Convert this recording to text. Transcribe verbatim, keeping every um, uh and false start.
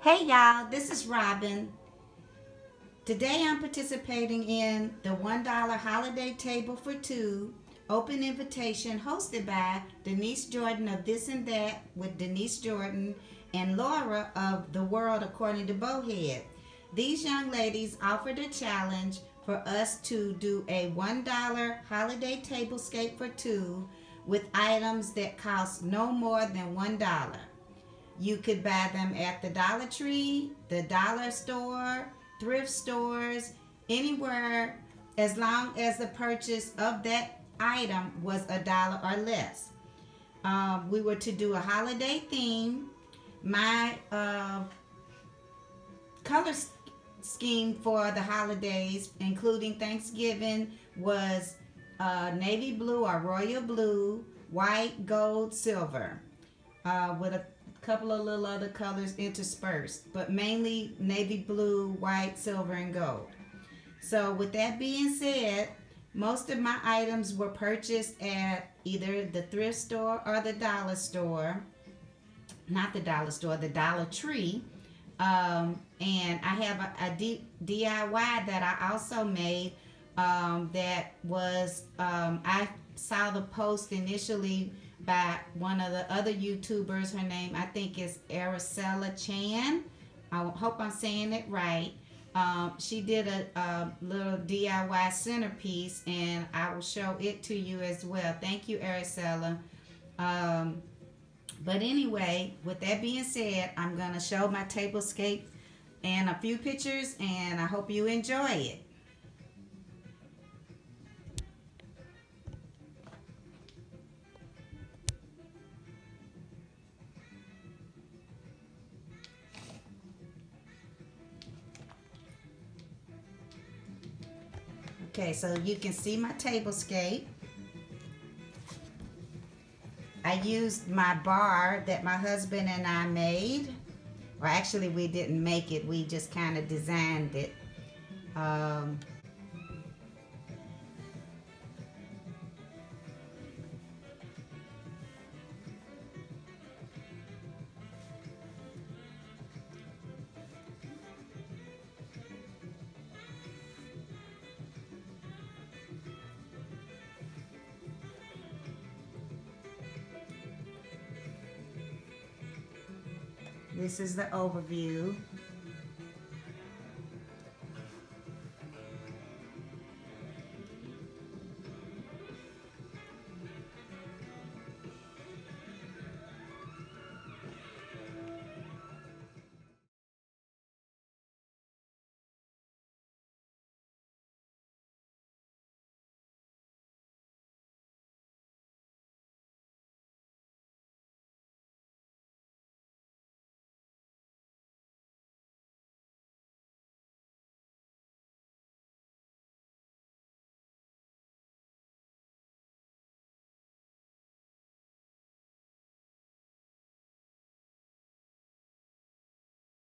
Hey y'all, this is Robin. Today I'm participating in the one dollar Holiday Table for Two open invitation hosted by Denise Jordan of This and That with Denise Jordan and Laura of The World According to Bowhead. These young ladies offered a challenge for us to do a one dollar holiday tablescape for two with items that cost no more than one dollar. You could buy them at the Dollar Tree, the dollar store, thrift stores, anywhere, as long as the purchase of that item was a dollar or less. Um, we were to do a holiday theme. My uh, color scheme for the holidays, including Thanksgiving, was uh, navy blue or royal blue, white, gold, silver, uh, with a couple of little other colors interspersed, but mainly navy blue, white, silver, and gold. So with that being said, most of my items were purchased at either the thrift store or the dollar store. Not the dollar store, the Dollar Tree. Um, and I have a, a D, DIY that I also made um, that was, um, I saw the post initially by one of the other YouTubers. Her name, I think, is Araceli Chan. I hope I'm saying it right. Um, she did a, a little D I Y centerpiece, and I will show it to you as well. Thank you, Araceli. Um, but anyway, with that being said, I'm going to show my tablescape and a few pictures, and I hope you enjoy it. Okay, so you can see my tablescape. I used my bar that my husband and I made. Or actually, we didn't make it. We just kind of designed it. Um, This is the overview.